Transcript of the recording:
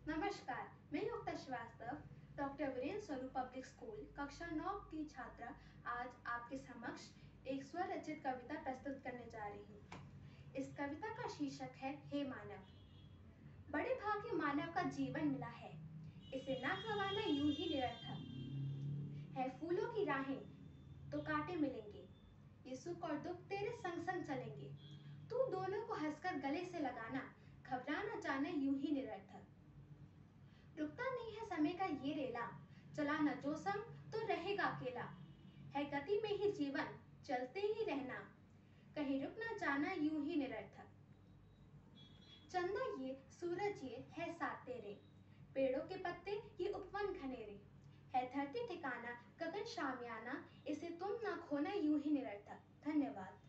नमस्कार, मैं युक्ता श्रीवास्तव, डॉक्टर वीरेंद्र स्वरूप पब्लिक स्कूल कक्षा 9 की छात्रा आज आपके समक्ष एक स्वरचित कविता प्रस्तुत करने जा रही हूँ। इस कविता का शीर्षक है हे मानव। बड़े भाग्य मानव का जीवन मिला है, इसे ना गंवाना यूं ही निरर्थक है। फूलों की राहें तो कांटे मिलेंगे, ये सुख और दुख तेरे संग संग चलेंगे। तू दोनों को हंसकर गले से लगाना, घबराना जाना यूं ही निरर्थक। रुकता नहीं है समय का ये रेला, चला न जो संग तो रहेगा अकेला। है गति में ही जीवन, चलते ही रहना, कहीं रुक न जाना यूं ही निरर्थक। चंदा ये, सूरज ये है साथ तेरे, पेड़ों के पत्ते ये उपवन घनेरे। है धरती ठिकाना, गगन शामियाना, इसे तुम ना खोना यूं ही निरर्थक। धन्यवाद।